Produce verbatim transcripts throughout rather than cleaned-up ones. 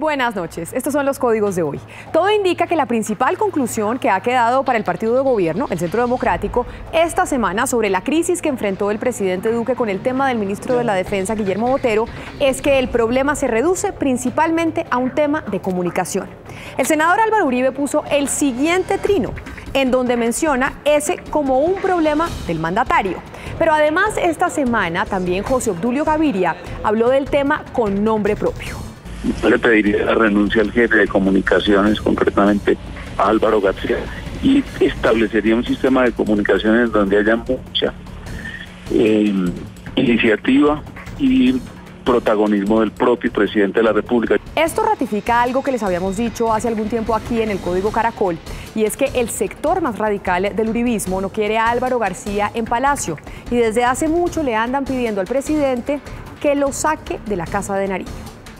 Buenas noches, estos son los códigos de hoy. Todo indica que la principal conclusión que ha quedado para el partido de gobierno, el Centro Democrático, esta semana sobre la crisis que enfrentó el presidente Duque con el tema del ministro de la Defensa, Guillermo Botero, es que el problema se reduce principalmente a un tema de comunicación. El senador Álvaro Uribe puso el siguiente trino, en donde menciona ese como un problema del mandatario. Pero además esta semana también José Obdulio Gaviria habló del tema con nombre propio. Yo le pediría la renuncia al jefe de comunicaciones, concretamente a Álvaro García, y establecería un sistema de comunicaciones donde haya mucha eh, iniciativa y protagonismo del propio presidente de la República. Esto ratifica algo que les habíamos dicho hace algún tiempo aquí en el Código Caracol, y es que el sector más radical del uribismo no quiere a Álvaro García en Palacio, y desde hace mucho le andan pidiendo al presidente que lo saque de la Casa de Nariño.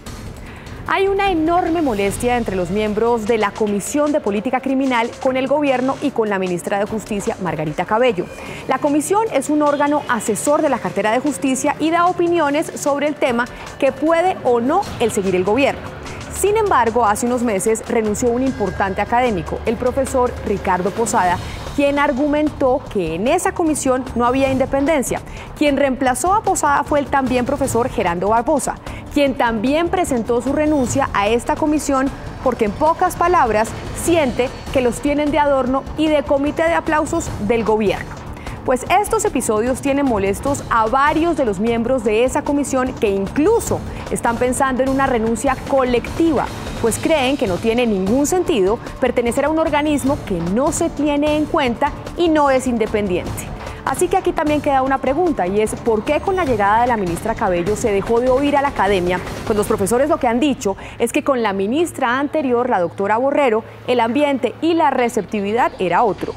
Hay una enorme molestia entre los miembros de la Comisión de Política Criminal con el gobierno y con la ministra de Justicia, Margarita Cabello. La comisión es un órgano asesor de la cartera de Justicia y da opiniones sobre el tema que puede o no el seguir el gobierno. Sin embargo, hace unos meses renunció un importante académico, el profesor Ricardo Posada, quien argumentó que en esa comisión no había independencia. Quien reemplazó a Posada fue el también profesor Gerando Barbosa, quien también presentó su renuncia a esta comisión porque, en pocas palabras, siente que los tienen de adorno y de comité de aplausos del gobierno. Pues estos episodios tienen molestos a varios de los miembros de esa comisión que incluso están pensando en una renuncia colectiva, pues creen que no tiene ningún sentido pertenecer a un organismo que no se tiene en cuenta y no es independiente. Así que aquí también queda una pregunta, y es ¿por qué con la llegada de la ministra Cabello se dejó de oír a la academia? Pues los profesores lo que han dicho es que con la ministra anterior, la doctora Borrero, el ambiente y la receptividad era otro.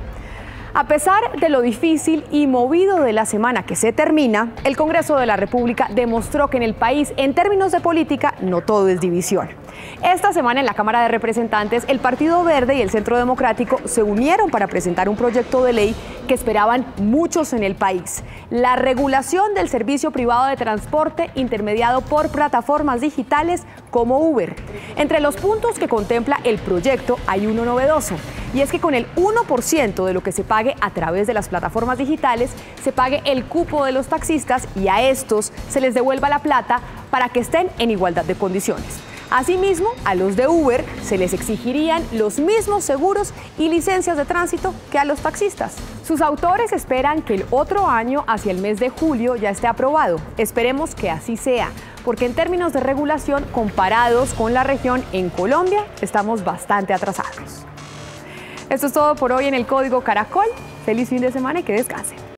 A pesar de lo difícil y movido de la semana que se termina, el Congreso de la República demostró que en el país, en términos de política, no todo es división. Esta semana en la Cámara de Representantes, el Partido Verde y el Centro Democrático se unieron para presentar un proyecto de ley que esperaban muchos en el país: la regulación del servicio privado de transporte intermediado por plataformas digitales como Uber. Entre los puntos que contempla el proyecto hay uno novedoso, y es que con el uno por ciento de lo que se pague a través de las plataformas digitales se pague el cupo de los taxistas y a estos se les devuelva la plata para que estén en igualdad de condiciones. Asimismo, a los de Uber se les exigirían los mismos seguros y licencias de tránsito que a los taxistas. Sus autores esperan que el otro año, hacia el mes de julio, ya esté aprobado. Esperemos que así sea, porque en términos de regulación, comparados con la región en Colombia, estamos bastante atrasados. Esto es todo por hoy en el Código Caracol. Feliz fin de semana y que descansen.